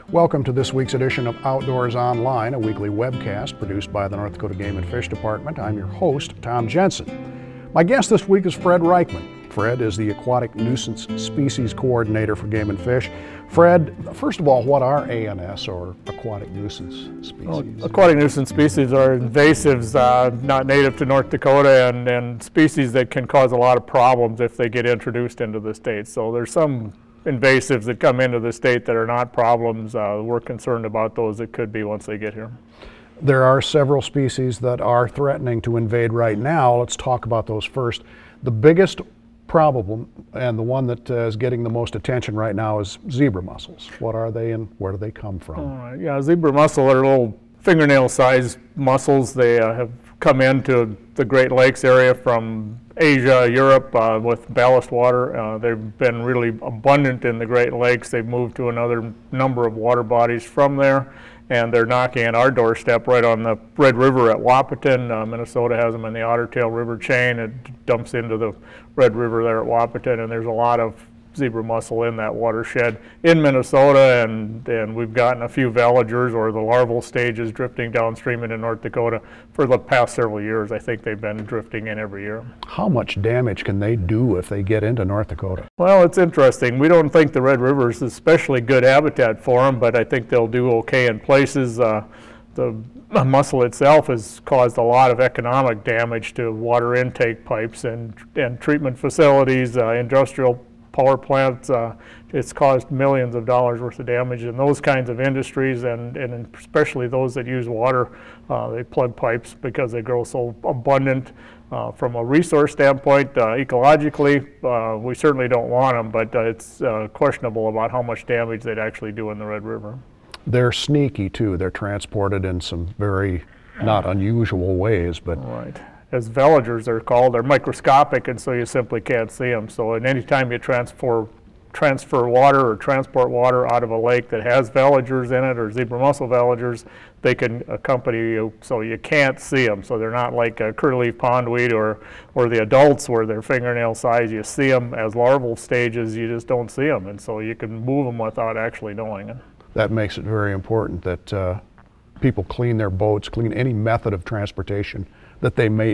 Welcome to this week's edition of Outdoors Online, a weekly webcast produced by the North Dakota Game and Fish Department. I'm your host, Tom Jensen. My guest this week is Fred Reichman. Fred is the Aquatic Nuisance Species Coordinator for Game and Fish. Fred, first of all, what are ANS, or Aquatic Nuisance Species? Well, aquatic nuisance species are invasives not native to North Dakota and species that can cause a lot of problems if they get introduced into the state. So there's some invasives that come into the state that are not problems. We're concerned about those that could be once they get here. There are several species that are threatening to invade right now. Let's talk about those first. The biggest problem, and the one that is getting the most attention right now, is zebra mussels. What are they and where do they come from? Yeah, zebra mussel are little fingernail-sized mussels. They have come into the Great Lakes area from Asia, Europe, with ballast water. They've been really abundant in the Great Lakes. They've moved to another number of water bodies from there, and they're knocking at our doorstep right on the Red River at Wahpeton. Minnesota has them in the Otter Tail River chain. It dumps into the Red River there at Wahpeton, and there's a lot of zebra mussel in that watershed in Minnesota, and we've gotten a few veligers, or the larval stages, drifting downstream into North Dakota for the past several years. I think they've been drifting in every year. How much damage can they do if they get into North Dakota? Well, it's interesting. We don't think the Red River is especially good habitat for them, but I think they'll do okay in places. The mussel itself has caused a lot of economic damage to water intake pipes and treatment facilities, industrial power plants. It's caused millions of dollars worth of damage in those kinds of industries, and especially those that use water. They plug pipes because they grow so abundant. From a resource standpoint, ecologically, we certainly don't want them, but it's questionable about how much damage they'd actually do in the Red River. They're sneaky too. They're transported in some very not unusual ways, but right. As veligers they're called, they're microscopic, and so you simply can't see them. So any time you transfer water or transport water out of a lake that has veligers in it, or zebra mussel veligers, they can accompany you, so you can't see them. So they're not like a curly pondweed or the adults where they're fingernail size. You see them as larval stages, you just don't see them, and so you can move them without actually knowing it. That makes it very important that people clean their boats, clean any method of transportation that they may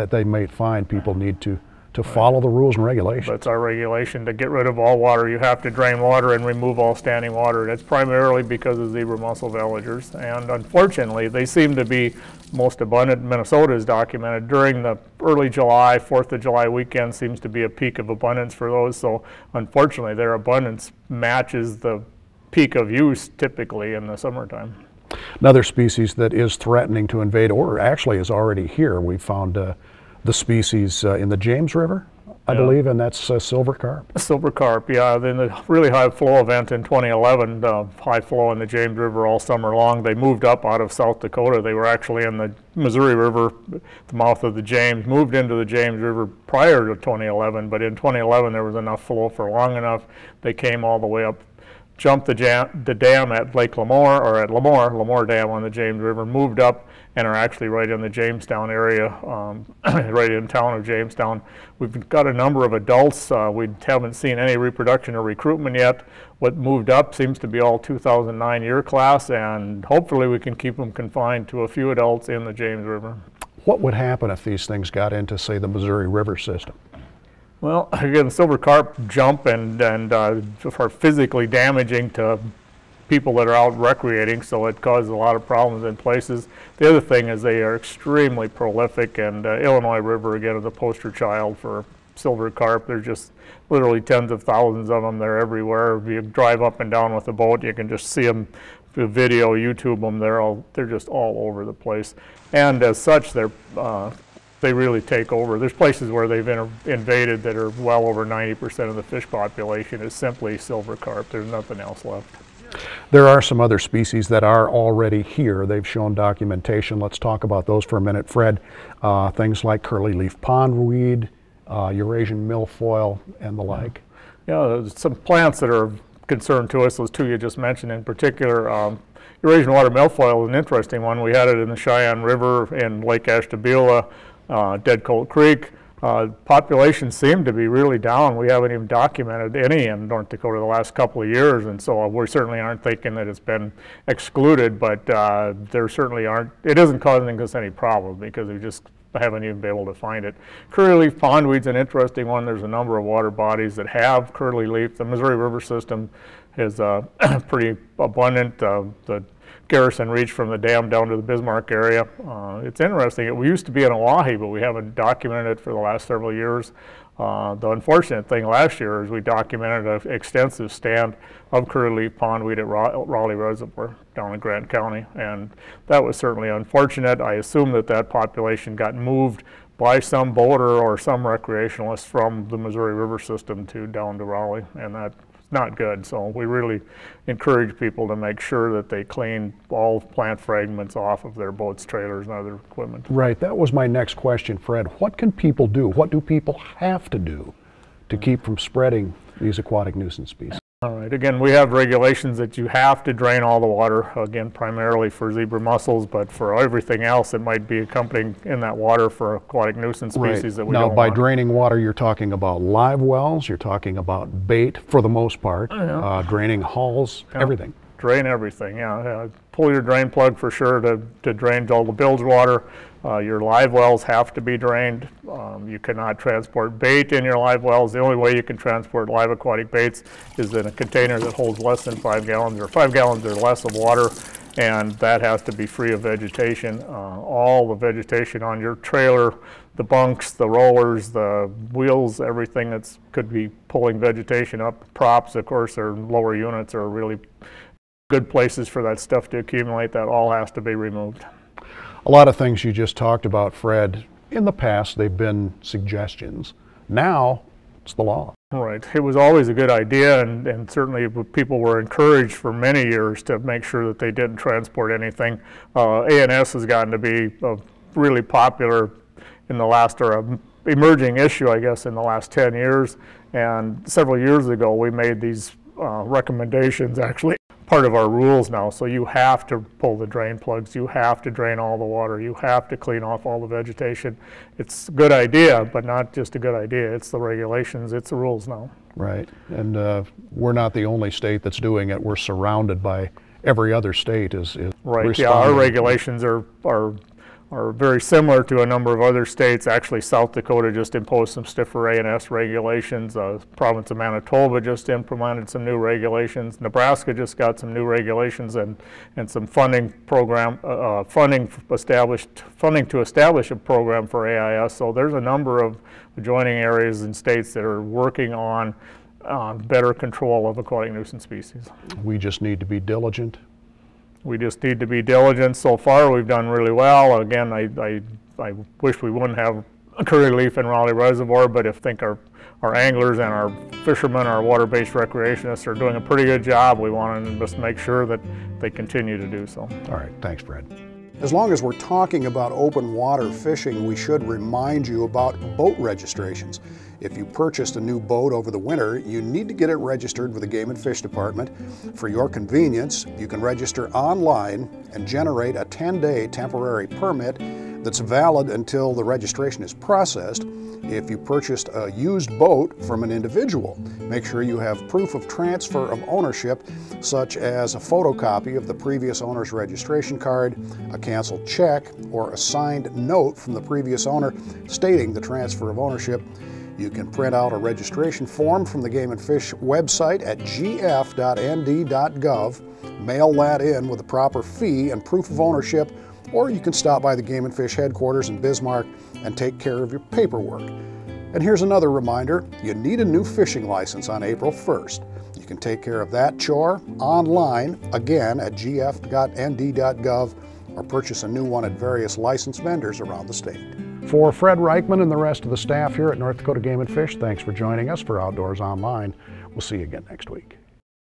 find. People need to follow the rules and regulations. That's our regulation. To get rid of all water, you have to drain water and remove all standing water. That's primarily because of zebra mussel veligers, and unfortunately they seem to be most abundant. Minnesota is documented during the early July, 4th of July weekend seems to be a peak of abundance for those, so unfortunately their abundance matches the peak of use typically in the summertime. Another species that is threatening to invade, or actually is already here, we found the species in the James River, I believe, and that's silver carp. Silver carp, yeah. Then the really high flow event in 2011, high flow in the James River all summer long. They moved up out of South Dakota. They were actually in the Missouri River, the mouth of the James, moved into the James River prior to 2011, but in 2011 there was enough flow for long enough. They came all the way up, jumped the dam at Lake Lemoore, or at Lemoore Dam on the James River, moved up and are actually right in the Jamestown area, right in town of Jamestown. We've got a number of adults. We haven't seen any reproduction or recruitment yet. What moved up seems to be all 2009 year class, and hopefully we can keep them confined to a few adults in the James River. What would happen if these things got into, say, the Missouri River system? Well, again, silver carp jump and are physically damaging to people that are out recreating, so it causes a lot of problems in places. The other thing is they are extremely prolific, and Illinois River, again, is a poster child for silver carp. There's just literally tens of thousands of them. They're everywhere. If you drive up and down with a boat, you can just see them. If you video, YouTube them, they're just all over the place. And as such, they really take over. There's places where they've invaded that are well over 90% of the fish population is simply silver carp. There's nothing else left. There are some other species that are already here. They've shown documentation. Let's talk about those for a minute, Fred. Things like curly leaf pondweed, Eurasian milfoil, and the like. Yeah, there's some plants that are concerned to us, those two you just mentioned in particular. Eurasian water milfoil is an interesting one. We had it in the Cheyenne River in Lake Ashtabula, Dead Colt Creek. Populations seem to be really down. We haven't even documented any in North Dakota the last couple of years, and so we certainly aren't thinking that it's been excluded, but there certainly aren't, it isn't causing us any problem because we just haven't even been able to find it. Curly leaf pondweed's an interesting one. There's a number of water bodies that have curly leaf. The Missouri River system is pretty abundant. The Garrison Reach from the dam down to the Bismarck area. It's interesting. We used to be in Oahe, but we haven't documented it for the last several years. The unfortunate thing last year is we documented an extensive stand of curly leaf pondweed at Raleigh Reservoir down in Grant County, and that was certainly unfortunate. I assume that that population got moved by some boater or some recreationalist from the Missouri River system down to Raleigh, and that's not good. So we really encourage people to make sure that they clean all plant fragments off of their boats, trailers, and other equipment. Right, that was my next question, Fred. What can people do? What do people have to do to keep from spreading these aquatic nuisance species? All right, again, we have regulations that you have to drain all the water, again, primarily for zebra mussels, but for everything else that might be accompanying in that water for aquatic nuisance species that we don't want. Now, by draining water, you're talking about live wells, you're talking about bait for the most part, draining hulls, everything. Drain everything, yeah. Pull your drain plug for sure to drain all the bilge water. Your live wells have to be drained. You cannot transport bait in your live wells. The only way you can transport live aquatic baits is in a container that holds less than 5 gallons or 5 gallons or less of water, and that has to be free of vegetation. All the vegetation on your trailer, the bunks, the rollers, the wheels, everything that could be pulling vegetation up. Props, of course, or lower units are really good places for that stuff to accumulate. That all has to be removed. A lot of things you just talked about, Fred, in the past they've been suggestions. Now it's the law. Right. It was always a good idea, and certainly people were encouraged for many years to make sure that they didn't transport anything. ANS has gotten to be really popular in the last, or an emerging issue, I guess, in the last 10 years. And several years ago we made these recommendations actually part of our rules now. So you have to pull the drain plugs, you have to drain all the water, you have to clean off all the vegetation. It's a good idea, but not just a good idea. It's the regulations, it's the rules now. Right, and we're not the only state that's doing it. We're surrounded by every other state is right. Responding. Yeah, our regulations are very similar to a number of other states. Actually, South Dakota just imposed some stiffer ANS regulations. The province of Manitoba just implemented some new regulations. Nebraska just got some new regulations and some funding program, funding to establish a program for AIS. So there's a number of adjoining areas and states that are working on better control of aquatic nuisance species. We just need to be diligent. We just need to be diligent. So far, we've done really well. Again, I wish we wouldn't have curly leaf in Raleigh Reservoir, but I think our anglers and our fishermen, our water-based recreationists are doing a pretty good job. We want to just make sure that they continue to do so. All right, thanks, Fred. As long as we're talking about open water fishing, we should remind you about boat registrations. If you purchased a new boat over the winter, you need to get it registered with the Game and Fish Department. For your convenience, you can register online and generate a 10-day temporary permit that's valid until the registration is processed. If you purchased a used boat from an individual, make sure you have proof of transfer of ownership, such as a photocopy of the previous owner's registration card, a canceled check, or a signed note from the previous owner stating the transfer of ownership. You can print out a registration form from the Game and Fish website at gf.nd.gov, mail that in with the proper fee and proof of ownership, or you can stop by the Game and Fish headquarters in Bismarck and take care of your paperwork. And here's another reminder, you need a new fishing license on April 1st. You can take care of that chore online, again at gf.nd.gov, or purchase a new one at various licensed vendors around the state. For Fred Reichman and the rest of the staff here at North Dakota Game and Fish, thanks for joining us for Outdoors Online. We'll see you again next week.